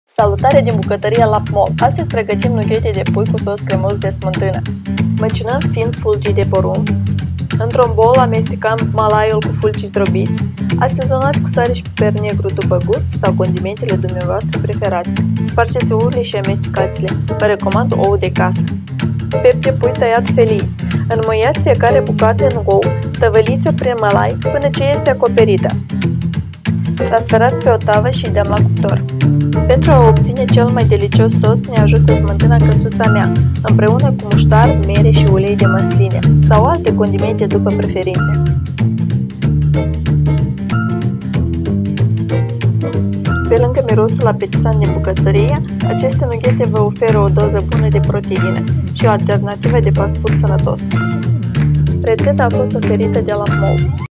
Salutare din bucătăria Lapmol! Astăzi pregătim nughete de pui cu sos cremos de smântână. Măcinăm fin fulgii de porumb. Într-un bol amestecăm malaiul cu fulgi zdrobiți. Asezonați cu sare și piper negru după gust sau condimentele dumneavoastră preferate. Spargeți ouăle și amestecați-le. Vă recomand ou de casă. Pep de pui tăiat felii. Înmuiați fiecare bucată în ou. Tăvăliți-o prin malai până ce este acoperită. Transferați pe o tavă și dăm la cuptor. Pentru a obține cel mai delicios sos ne ajută smântâna căsuța mea, împreună cu muștar, mere și ulei de măsline sau alte condimente după preferințe. Pe lângă mirosul apetisant din bucătărie, aceste nughete vă oferă o doză bună de proteină și o alternativă de fast food sănătos. Rețeta a fost oferită de Lapmol.